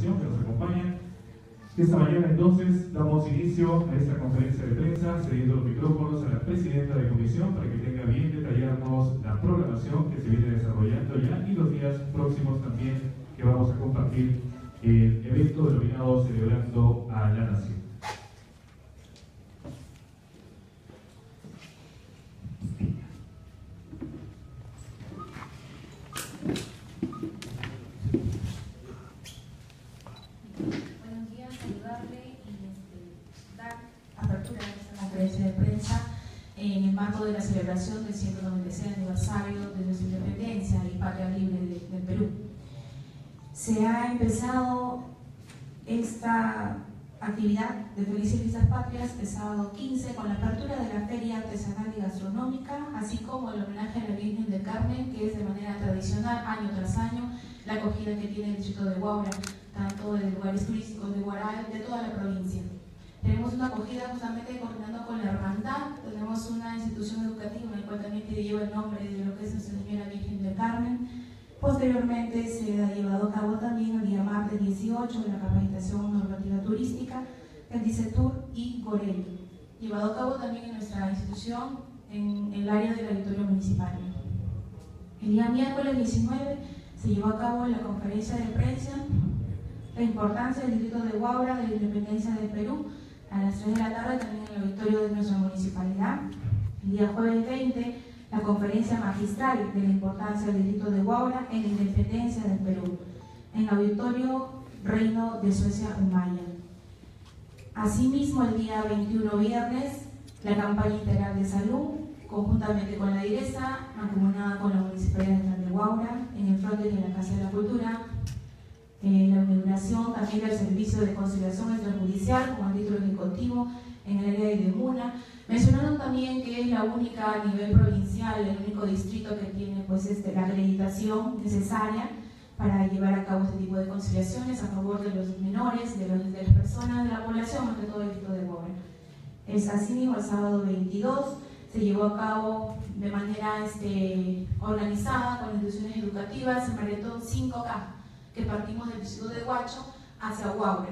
organización que nos acompañan. Esta mañana entonces damos inicio a esta conferencia de prensa, cediendo los micrófonos a la presidenta de comisión para que tenga bien detallarnos la programación que se viene desarrollando ya y los días próximos también que vamos a compartir el evento denominado Celebrando a la Nación. De prensa en el marco de la celebración del 196 aniversario de nuestra independencia y patria libre del Perú. Se ha empezado esta actividad de Felices Fiestas Patrias el sábado 15 con la apertura de la Feria Artesanal y Gastronómica, así como el homenaje a la Virgen del Carmen, que es de manera tradicional, año tras año, la acogida que tiene el distrito de Huaura, tanto de lugares turísticos de Huaral, de toda la provincia. Tenemos una acogida justamente coordinando con la hermandad, tenemos una institución educativa en la cual también lleva el nombre de lo que es Nuestra Señora Virgen del Carmen. Posteriormente se ha llevado a cabo también el día martes 18 la capacitación normativa turística, el DICETUR y Gorel, llevado a cabo también en nuestra institución en el área del auditorio municipal. El día miércoles 19 se llevó a cabo la conferencia de prensa, la importancia del distrito de Huaura, de la independencia del Perú, a las 3 de la tarde también en el auditorio de nuestra municipalidad. El día jueves 20, la conferencia magistral de la importancia del distrito de Huaura en la independencia del Perú, en el auditorio Reino de Suecia Umaya. Asimismo, el día 21 viernes, la campaña integral de salud, conjuntamente con la DIRESA, mancomunada con la Municipalidad de Huaura, en el frente de la Casa de la Cultura, la inauguración también del servicio de conciliación extrajudicial como título ejecutivo en el área de Demuna, mencionando también que es la única a nivel provincial, el único distrito que tiene pues la acreditación necesaria para llevar a cabo este tipo de conciliaciones a favor de los menores, de las personas de la población, más que todo el distrito de Huaura. Es así mismo el sábado 22 se llevó a cabo de manera organizada con instituciones educativas el maratón 5K, que partimos del distrito de Huacho hacia Huaura.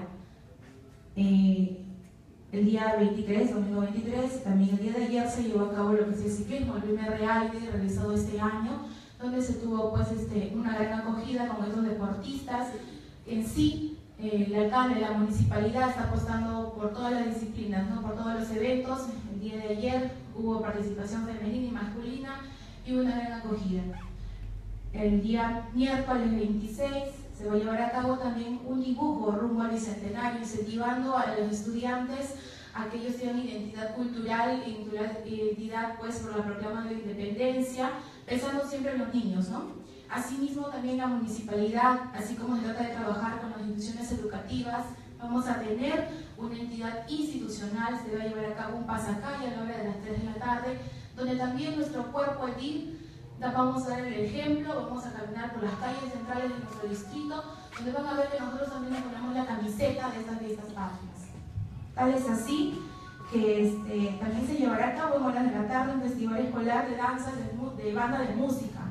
El día 23, domingo 23, también el día de ayer se llevó a cabo lo que es el ciclismo, el primer reality realizado este año, donde se tuvo pues una gran acogida con estos deportistas. En sí, el alcalde, la municipalidad está apostando por todas las disciplinas, ¿no? Por todos los eventos. El día de ayer hubo participación femenina y masculina y una gran acogida. El día miércoles 26 se va a llevar a cabo también un dibujo rumbo al bicentenario, incentivando a los estudiantes a que ellos tengan identidad cultural e identidad pues por la proclama de la independencia, pensando siempre en los niños, ¿no? Asimismo también la municipalidad, así como se trata de trabajar con las instituciones educativas, vamos a tener una entidad institucional, se va a llevar a cabo un pasacalle a la hora de las 3 de la tarde, donde también nuestro cuerpo edil vamos a dar el ejemplo, vamos a caminar por las calles centrales de nuestro distrito, donde van a ver que nosotros también nos ponemos la camiseta de estas fiestas patrias. Tal es así que también se llevará a cabo en horas de la tarde un festival escolar de danzas, de banda de música.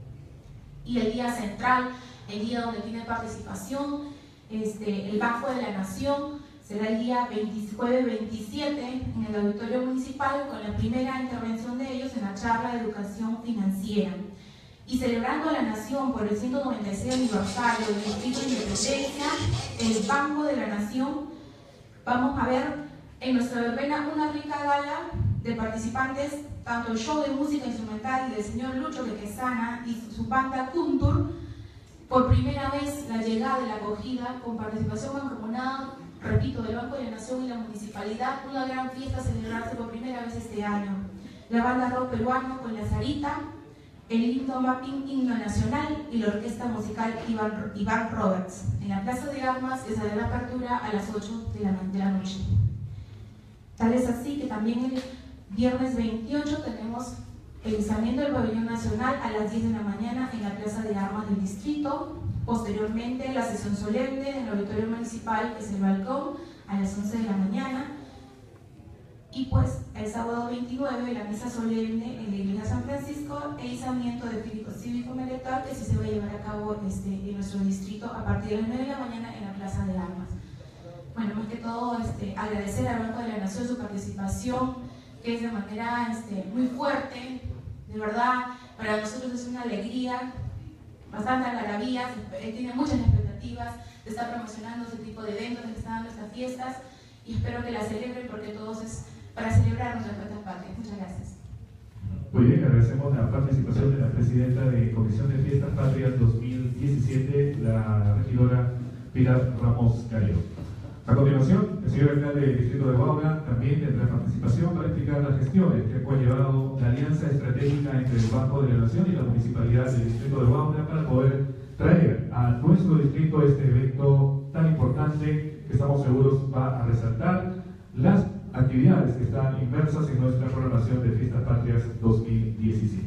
Y el día central, el día donde tiene participación, el Banco de la Nación, será el día jueves 27 en el auditorio municipal con la primera intervención de ellos en la charla de educación financiera. Y celebrando a la Nación por el 196 aniversario del distrito de Independencia, el Banco de la Nación, vamos a ver en nuestra verbena una rica gala de participantes, tanto el show de música instrumental del señor Lucho Quequesana y su banda Kuntur, por primera vez la llegada de la acogida con participación mancomunada, repito, del Banco de la Nación y la Municipalidad, una gran fiesta a celebrarse por primera vez este año. La banda rock peruano con la Sarita, el himno mapping himno nacional y la orquesta musical Iván Roberts, en la Plaza de Armas, que será la apertura a las 8 de la noche. Tal es así que también el viernes 28 tenemos el izamiento del pabellón nacional a las 10 de la mañana en la Plaza de Armas del distrito. Posteriormente la sesión solemne en el auditorio municipal, que es el balcón, a las 11 de la mañana. Y pues el sábado 29 la misa solemne en la iglesia San Francisco e izamiento del cívico militar, que sí se va a llevar a cabo en nuestro distrito a partir de las 9 de la mañana en la Plaza de Armas. Bueno, más que todo agradecer al Banco de la Nación su participación, que es de manera muy fuerte. De verdad, para nosotros es una alegría, bastante algarabía, tiene muchas expectativas de estar promocionando este tipo de eventos, de estar dando estas fiestas, y espero que la celebren porque todos es para celebrar nuestras fiestas patrias. Muchas gracias. Muy bien, agradecemos la participación de la presidenta de Comisión de Fiestas Patrias 2017, la regidora Pilar Ramos Gallo. A continuación, el señor alcalde del distrito de Huaura también tendrá participación para explicar las gestiones que ha conllevado la alianza estratégica entre el Banco de la Nación y la Municipalidad del distrito de Huaura para poder traer a nuestro distrito este evento tan importante que estamos seguros va a resaltar las actividades que están inmersas en nuestra programación de Fiestas Patrias 2017.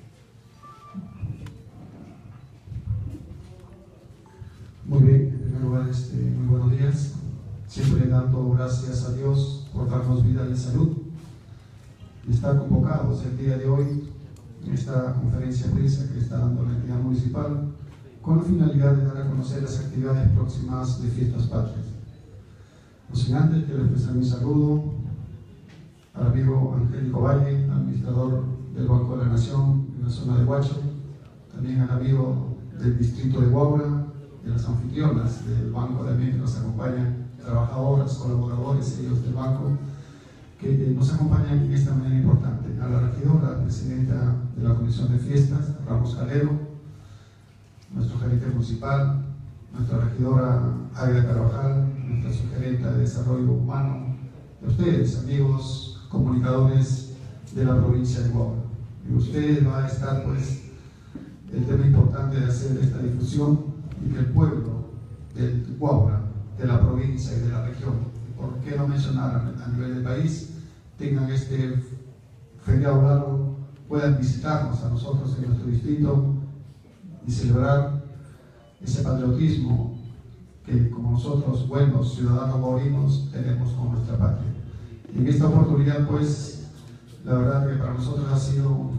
Muy bien, en primer lugar, muy buenos días. Siempre dando gracias a Dios por darnos vida y salud y estar convocados el día de hoy en esta conferencia de prensa que está dando la entidad municipal con la finalidad de dar a conocer las actividades próximas de Fiestas Patrias. No sin antes quiero expresar mi saludo al amigo Angélico Valle, administrador del Banco de la Nación en la zona de Huacho, también al amigo del distrito de Huaura, de las anfitrionas del banco también que nos acompañan, trabajadoras, colaboradores, ellos del banco, que nos acompañan en esta manera importante. A la regidora, presidenta de la Comisión de Fiestas, Ramos Calero, nuestro gerente municipal, nuestra regidora Aida Carvajal, nuestra subgerenta de Desarrollo Humano, y a ustedes, amigos comunicadores de la provincia de Huaura. Y ustedes va a estar, pues, el tema importante de hacer esta difusión y que el pueblo del Huaura, de la provincia y de la región, por qué no mencionar a nivel del país, tengan este feriado largo, puedan visitarnos a nosotros en nuestro distrito y celebrar ese patriotismo que como nosotros, buenos ciudadanos huaurinos, tenemos con nuestra patria. Y en esta oportunidad, pues, la verdad que para nosotros ha sido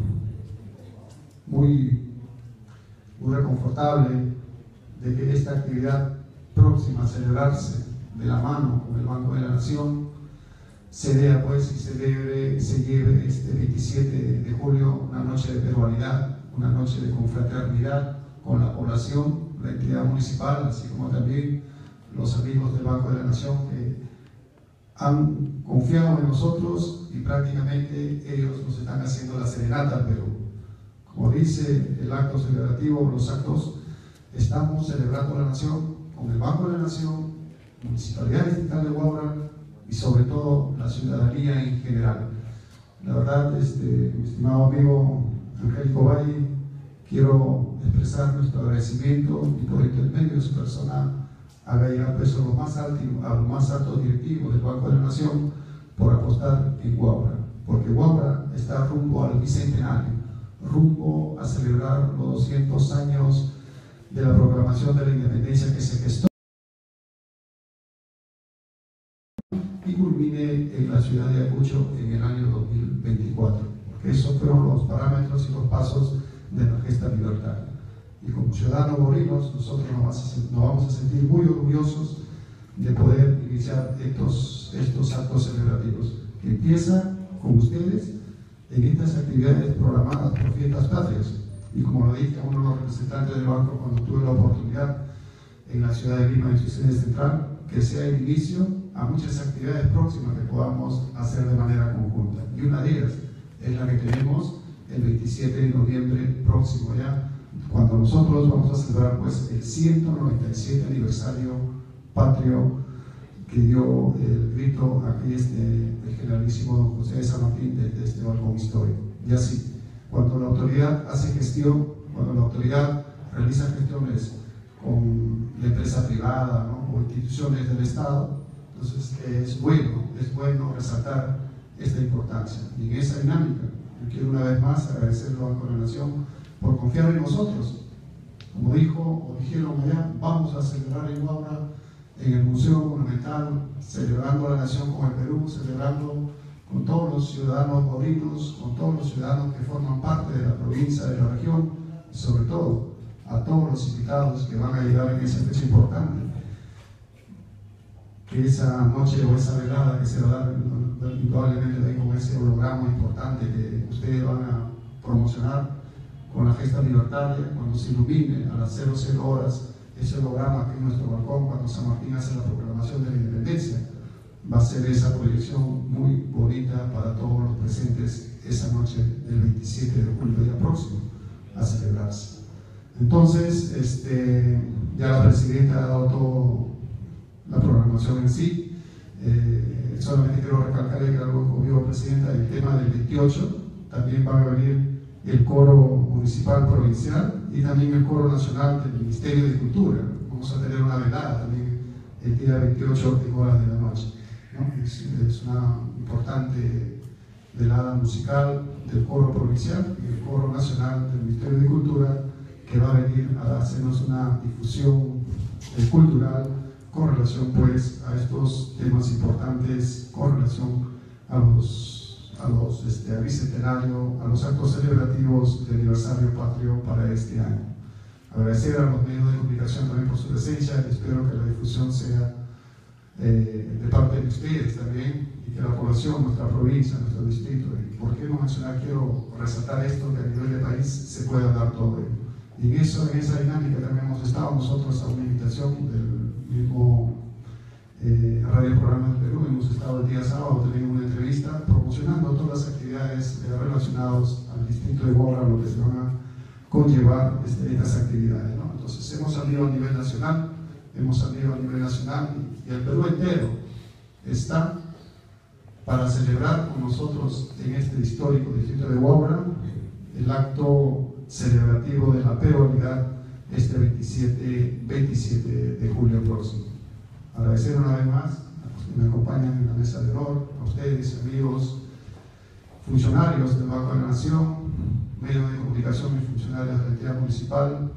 muy reconfortable de que esta actividad próxima a celebrarse de la mano con el Banco de la Nación se dé pues y se lleve este 27 de julio una noche de peruanidad, una noche de confraternidad con la población, la entidad municipal, así como también los amigos del Banco de la Nación que han confiado en nosotros y prácticamente ellos nos están haciendo la serenata al Perú. Como dice el acto celebrativo, los actos, estamos celebrando la Nación con el Banco de la Nación, Municipalidad Distrital de Huaura y sobre todo la ciudadanía en general. La verdad, mi estimado amigo Angélico Valle, quiero expresar nuestro agradecimiento y por intermedio de su persona haga llegar peso a los más altos directivos del Banco de la Nación por apostar en Huaura, porque Huaura está rumbo al bicentenario, rumbo a celebrar los 200 años de la proclamación de la independencia que se gestó y culmine en la ciudad de Ayacucho en el año 2024, porque esos fueron los parámetros y los pasos de la gesta libertaria. Y como ciudadanos huaurinos, nosotros nos vamos a sentir muy orgullosos de poder iniciar estos actos celebrativos, que empiezan con ustedes en estas actividades programadas por Fiestas Patrias. Y como lo dije a uno de los representantes del banco cuando tuve la oportunidad en la ciudad de Lima, en su sede central, que sea el inicio a muchas actividades próximas que podamos hacer de manera conjunta. Y una de ellas es la que tenemos el 27 de noviembre próximo ya, cuando nosotros vamos a celebrar pues el 197 aniversario patrio que dio el grito aquí el generalísimo don José de San Martín desde este balcón histórico. Y así, cuando la autoridad hace gestión, cuando la autoridad realiza gestiones con la empresa privada, ¿no?, o instituciones del Estado, entonces es bueno resaltar esta importancia. Y en esa dinámica, yo quiero una vez más agradecer al Banco de la Nación por confiar en nosotros. Como dijeron allá, vamos a celebrar en Huaura, en el Museo Monumental, celebrando a la Nación con el Perú, celebrando con todos los ciudadanos huaurinos, con todos los ciudadanos que forman parte de la provincia, de la región, y sobre todo a todos los invitados que van a llegar en esa fecha importante. que esa noche o esa velada que se va a dar indudablemente también con ese holograma importante que ustedes van a promocionar con la gesta libertaria, cuando se ilumine a las 00 horas ese holograma aquí en nuestro balcón, cuando San Martín hace la proclamación de la independencia, va a ser esa proyección muy bonita para todos los presentes esa noche del 27 de julio, día próximo, a celebrarse. Entonces, ya la presidenta ha dado toda la programación en sí. Solamente quiero recalcar que algo que dijo presidenta, el tema del 28, también va a venir el coro municipal provincial y también el coro nacional del Ministerio de Cultura. Vamos a tener una velada también el día 28 en horas de la noche, ¿no? Es una importante velada musical del coro provincial y el coro nacional del Ministerio de Cultura, que va a venir a hacernos una difusión cultural con relación pues a estos temas importantes, con relación al bicentenario, a los actos celebrativos de aniversario patrio para este año. Agradecer a los medios de comunicación también por su presencia y espero que la difusión sea de parte de ustedes también y que la población, nuestra provincia, nuestro distrito, y por qué no mencionar, quiero resaltar esto, que a nivel de país se pueda dar todo ello. Y en esa dinámica también hemos estado nosotros a una invitación del mismo Radio Programa del Perú. Hemos estado el día sábado teniendo una entrevista promocionando todas las actividades relacionadas al distrito de Huaura, lo que se van a conllevar estas actividades, ¿no? Entonces hemos salido a nivel nacional, y el Perú entero está para celebrar con nosotros en este histórico distrito de Huaura el acto celebrativo de la peruanidad este 27 de julio próximo. Agradecer una vez más a los que me acompañan en la mesa de honor, a ustedes, amigos, funcionarios del Banco de la Nación, medios de comunicación y funcionarios de la entidad municipal,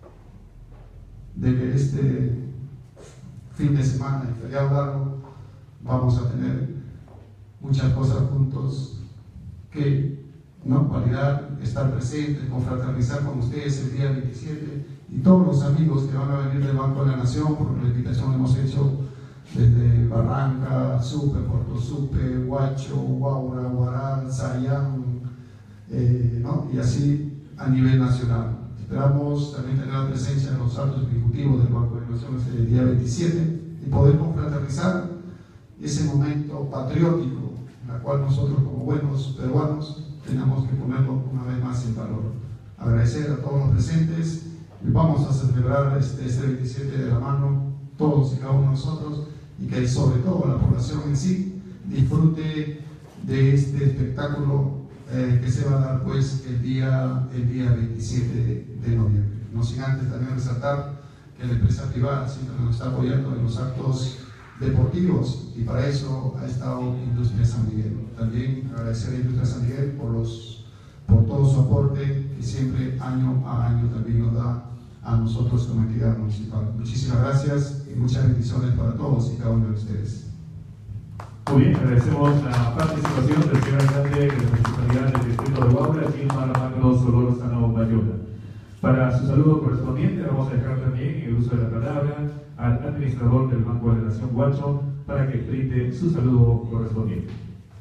de que este fin de semana y feriado largo vamos a tener muchas cosas juntos que validar, estar presentes, confraternizar con ustedes el día 27 y todos los amigos que van a venir del Banco de la Nación, porque la invitación la hemos hecho desde Barranca, Supe, Puerto Supe, Huacho, Huaura, Huaral, Sayán, y así a nivel nacional. Esperamos también tener la presencia de los altos ejecutivos del Banco de la Nación el día 27 y poder confraternizar ese momento patriótico en el cual nosotros como buenos peruanos tenemos que ponerlo una vez más en valor. Agradecer a todos los presentes y vamos a celebrar este 27 de la mano todos y cada uno de nosotros, y que sobre todo la población en sí disfrute de este espectáculo que se va a dar pues el día 27 de noviembre. No sin antes también resaltar que la empresa privada siempre nos está apoyando en los actos deportivos y para eso ha estado Industria San Miguel. También agradecer a Industria San Miguel por todo su aporte que siempre año a año también nos da a nosotros como entidad municipal. Muchísimas gracias y muchas bendiciones para todos y cada uno de ustedes. Muy bien, agradecemos la participación del señor alcalde de la Municipalidad del Distrito de Huaura, Gilmar Magno Solórzano Bayona. Para su saludo correspondiente vamos a dejar también el uso de la palabra al administrador del Banco de la Nación Huacho para que brinde su saludo correspondiente.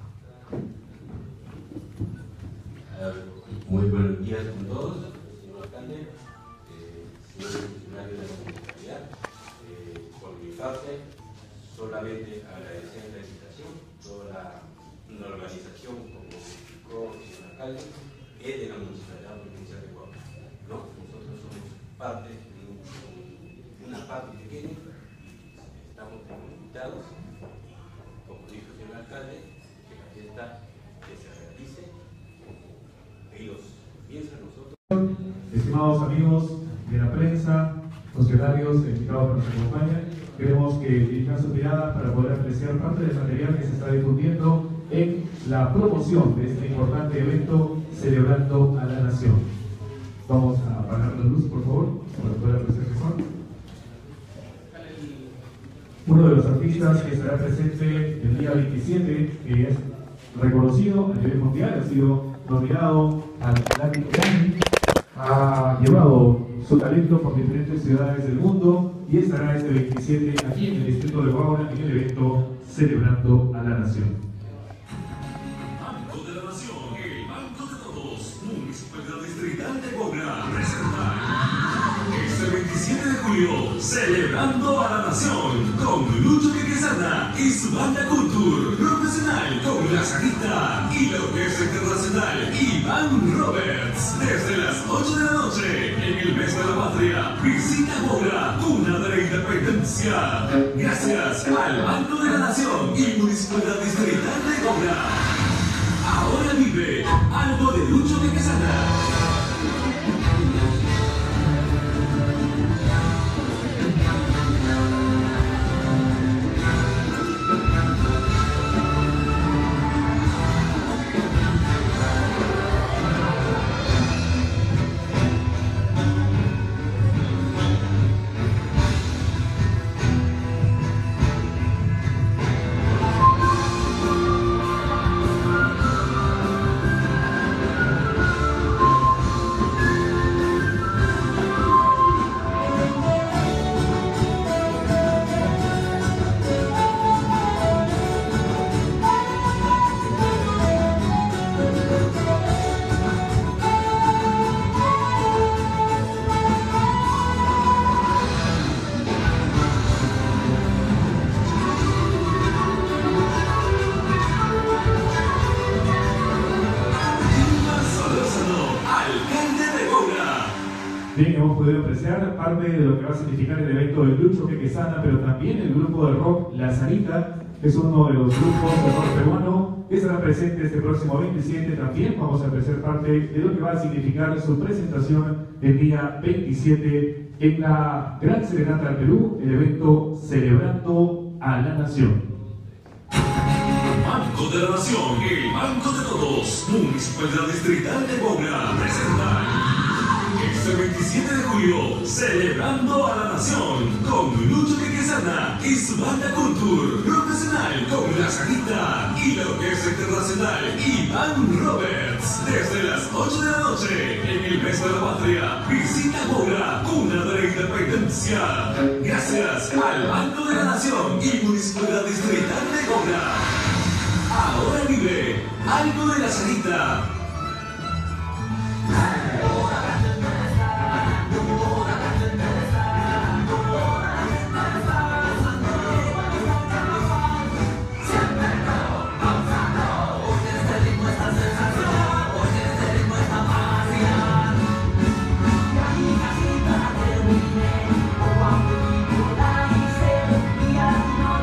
Muy buenos días con todos, señor alcalde, señores funcionarios de la municipalidad. Por mi parte, solamente agradecer la invitación, toda la organización, como explicó el señor alcalde, es de la municipalidad provincial de Huaura, ¿no? Nosotros somos parte de una parte pequeña, estamos invitados, como dijo el señor alcalde, que la fiesta que se realice ellos piensan nosotros. Estimados amigos de la prensa, funcionarios invitados que nos acompañan, queremos que dirijan su mirada para poder apreciar parte del material que se está difundiendo en la promoción de este importante evento celebrando a la nación. Vamos a apagar la luz, por favor, para poder apreciar mejor. Uno de los artistas que estará presente el día 27, que es reconocido a nivel mundial, ha sido nominado al Latin Grammy, ha llevado su talento por diferentes ciudades del mundo y estará este 27 aquí en el distrito de Huaura en el evento Celebrando a la Nación. Banco de la Nación, el banco de todos, Municipalidad Distrital de Huaura, presenta este 27 de julio, Celebrando a la Nación, con Lucho Quequesana y su banda Culture, profesional con La Sarita y la Orquesta Internacional Iván Roberts, desde las 8 de la noche, en el mes de la patria, visita Huaura, cuna de la independencia. Gracias al Banco de la Nación y Municipalidad Distrital de Huaura. Ahora vive algo de Lucho Quequesana. Bien, hemos podido apreciar parte de lo que va a significar el evento de Lucho Quequesana, pero también el grupo de rock La Sarita, que es uno de los grupos de rock peruano que estará presente este próximo 27. También vamos a apreciar parte de lo que va a significar su presentación el día 27 en la Gran Serenata del Perú, el evento Celebrando a la Nación. Banco de la Nación, el banco de todos, Municipalidad Distrital de Huaura, presenta este 27 de julio, Celebrando a la Nación, con Lucho Quequesana y su banda Culture, profesional con La Sarita y la Orquesta Internacional Iván Roberts, desde las 8 de la noche, en el mes de la patria, visita Huaura, cuna de la independencia. Gracias al Banco de la Nación y Municipalidad Distrital de Huaura. Ahora vive algo de La Sarita.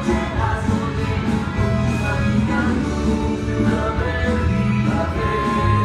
La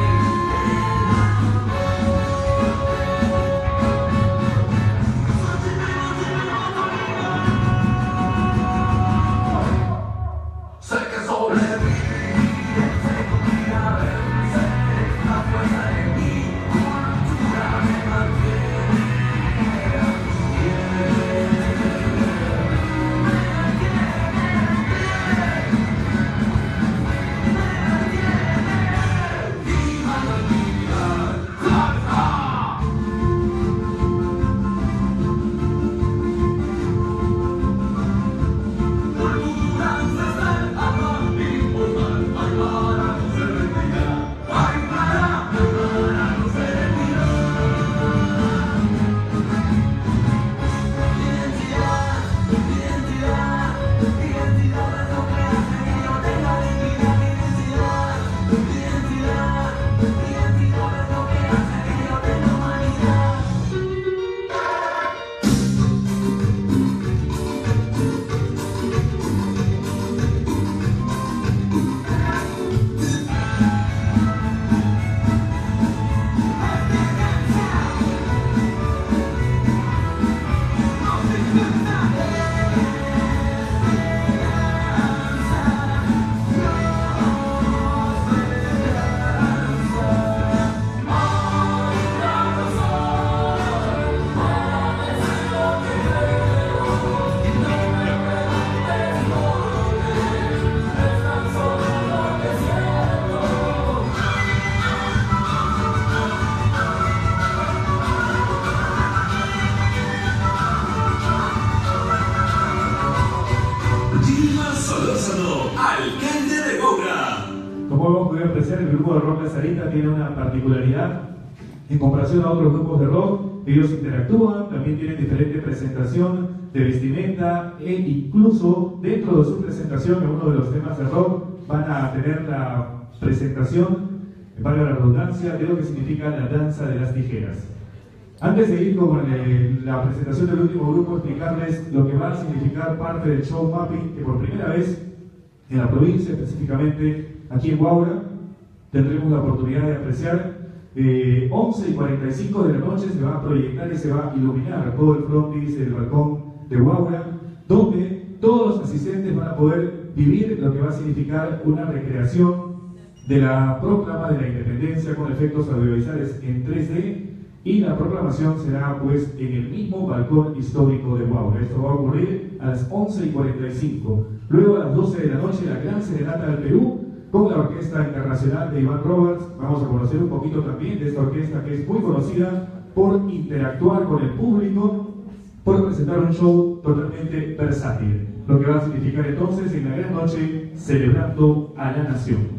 Gilmar Solórzano, alcalde de Guaura. Como hemos podido apreciar, el grupo de rock La Sarita tiene una particularidad en comparación a otros grupos de rock. Ellos interactúan, también tienen diferente presentación de vestimenta e incluso dentro de su presentación en uno de los temas de rock van a tener la presentación, valga la redundancia, de lo que significa la danza de las tijeras. Antes de ir con la presentación del último grupo, explicarles lo que va a significar parte del show mapping, que por primera vez en la provincia, específicamente aquí en Guaura, tendremos la oportunidad de apreciar. 11:45 de la noche se va a proyectar y se va a iluminar todo el frontis del balcón de Guaura, donde todos los asistentes van a poder vivir lo que va a significar una recreación de la proclama de la independencia con efectos audiovisuales en 3D, y la proclamación será pues en el mismo balcón histórico de Guaura. Esto va a ocurrir a las 11:45. Luego a las 12 de la noche la gran serenata del Perú con la Orquesta Internacional de Iván Roberts. Vamos a conocer un poquito también de esta orquesta que es muy conocida por interactuar con el público, por presentar un show totalmente versátil. Lo que va a significar entonces en la gran noche celebrando a la nación.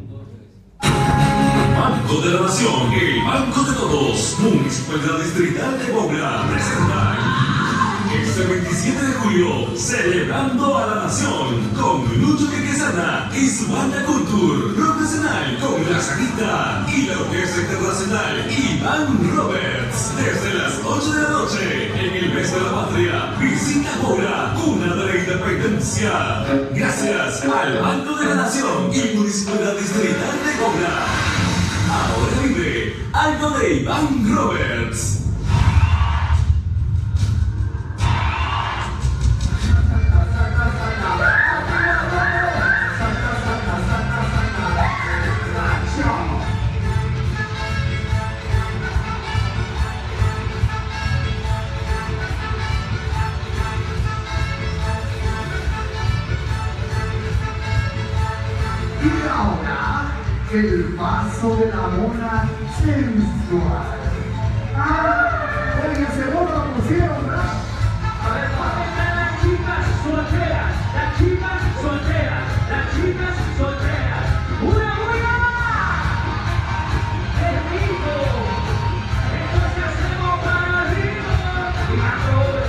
Banco de la Nación, el banco de todos. Municipalidad Distrital de Guaura presenta este 27 de julio, celebrando a la nación, con Lucho Quequesana y su banda Culture profesional con La Sarita y la Orquesta Internacional Iván Roberts. Desde las 8 de la noche, en el mes de la patria, visita Guaura, cuna de la independencia. Gracias al Banco de la Nación y Municipalidad Distrital de Guaura. Ahora vive algo de Iván Roberts. Y ahora, el paso de la mona sensual. Oye, ese mono lo pusieron, ¿verdad? A ver, las chicas solteras, las chicas solteras, las chicas solteras. ¡Una buena! ¡Qué rico! Entonces hacemos para arriba y abajo.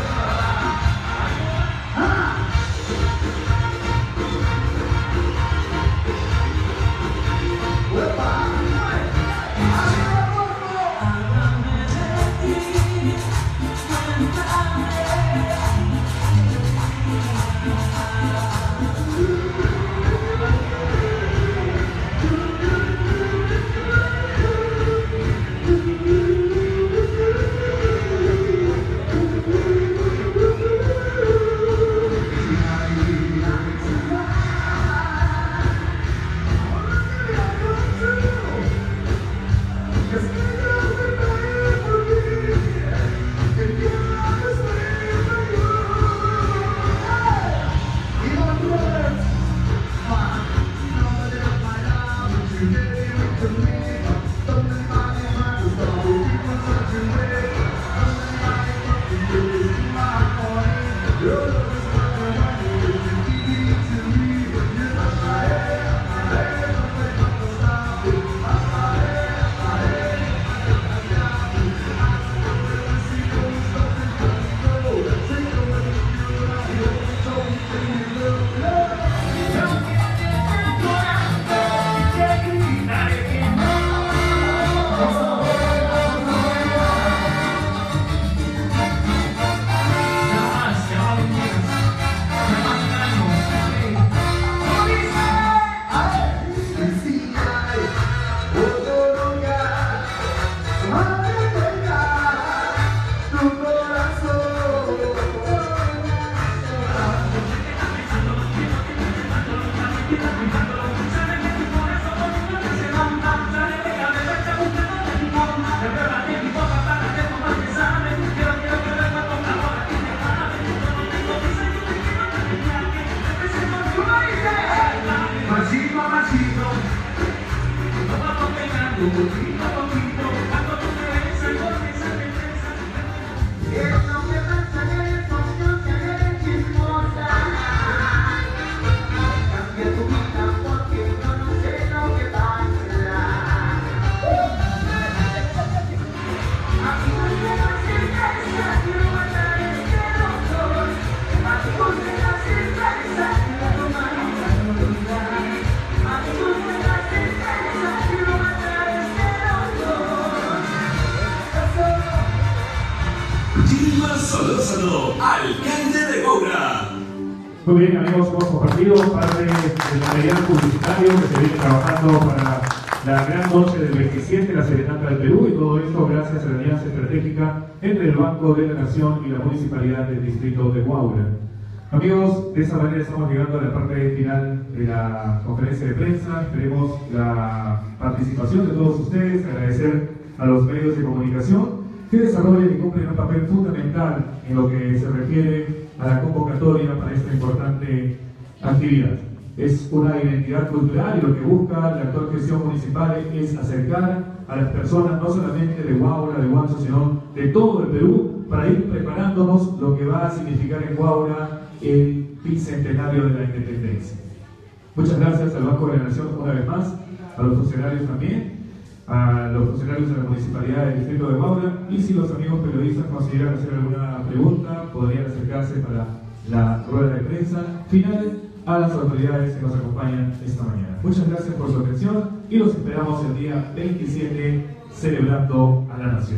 Muy bien, amigos, hemos compartido parte del material publicitario que se viene trabajando para la gran noche del 27, la Serenata del Perú, y todo esto gracias a la alianza estratégica entre el Banco de la Nación y la Municipalidad del Distrito de Huaura. Amigos, de esa manera estamos llegando a la parte final de la conferencia de prensa. Esperemos la participación de todos ustedes, agradecer a los medios de comunicación que desarrollan y cumplen un papel fundamental en lo que se refiere a la convocatoria para esta importante actividad. Es una identidad cultural y lo que busca la actual gestión municipal es acercar a las personas no solamente de Huaura, de Huancho, sino de todo el Perú para ir preparándonos lo que va a significar en Huaura el bicentenario de la independencia. Muchas gracias al Banco de la Nación una vez más, a los funcionarios también, a los funcionarios de la Municipalidad del Distrito de Huaura, y si los amigos periodistas consideran hacer alguna pregunta, podrían acercarse para la rueda de prensa final a las autoridades que nos acompañan esta mañana. Muchas gracias por su atención y los esperamos el día 27 celebrando a la Nación.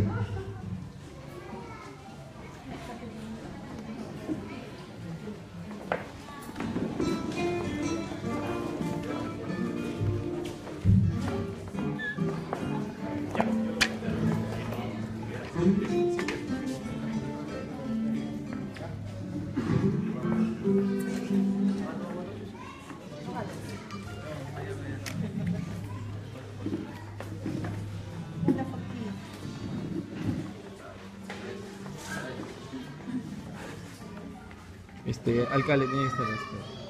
Alcalde tiene que estar